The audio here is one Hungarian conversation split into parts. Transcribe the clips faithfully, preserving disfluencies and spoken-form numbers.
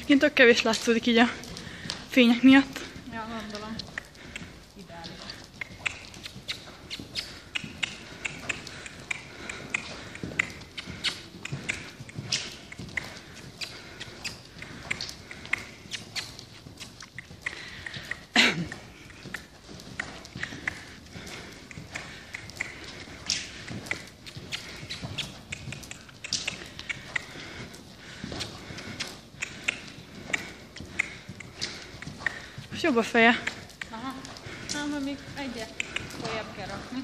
Egyébként tök kevés látszódik így a fények miatt. Ja, gondolom. Ideális. Most jobb a feje. Aha. Nem, mert még egyet folyebb kell rakni.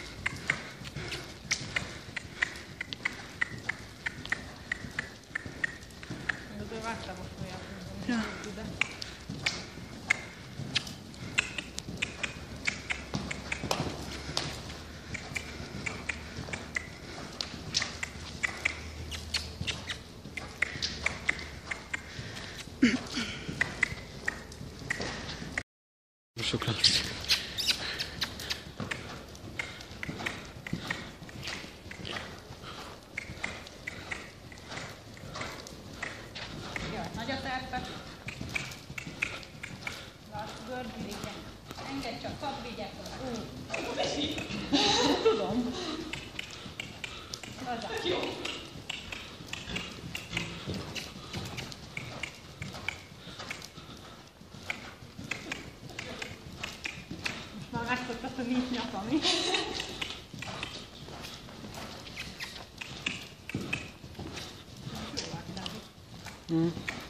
Azért vágtam a folyebb. Ja. شكرا. Jaj, nagy a terpe. Lass, gördüléke. Engedj csak, kap, vigyek oda. Tudom. Laza. Jó. Már megszoktasz, hogy nincs nyakam, mi? Jól vágtál. Mm.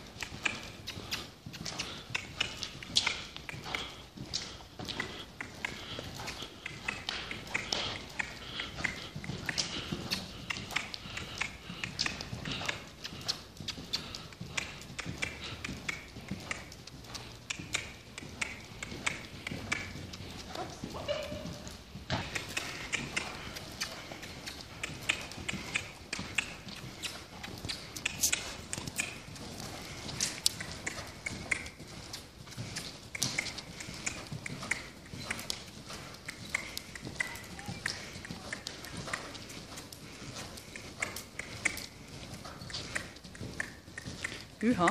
Hűha.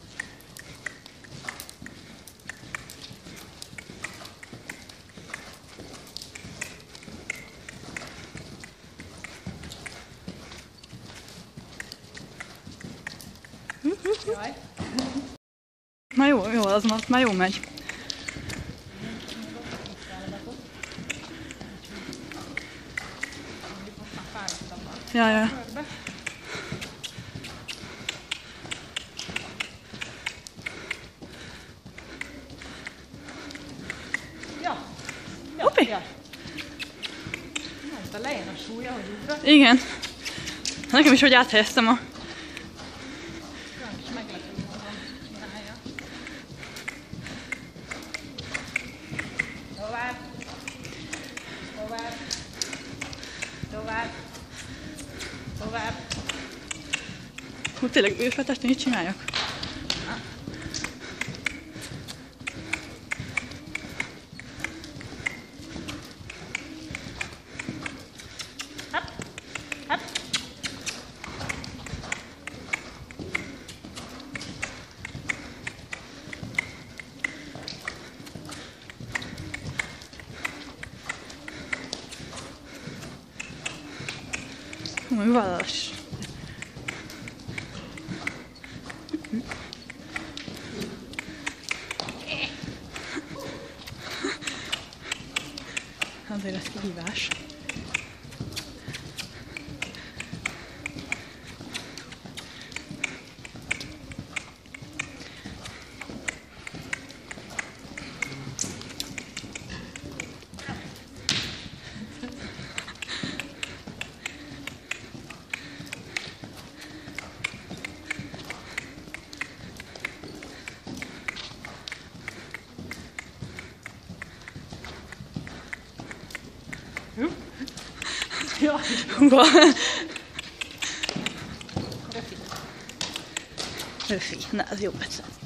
Jaj. Na jó, jó, az már, már jó megy. Ja, ja. Ja. Ja, Hoppé. ja. Mondta, lejön a súlya, hogy ugrat. Igen. Nekem is, hogy áthelyeztem a... És meglepő módon csinálja. Tovább. Tovább. Tovább. Tovább. Hú, tényleg őrfetest én így csináljak? Hopp. Hopp. Muy válasz. Azért ez kihívás. Jaj. Röfi. Na, az jó percet.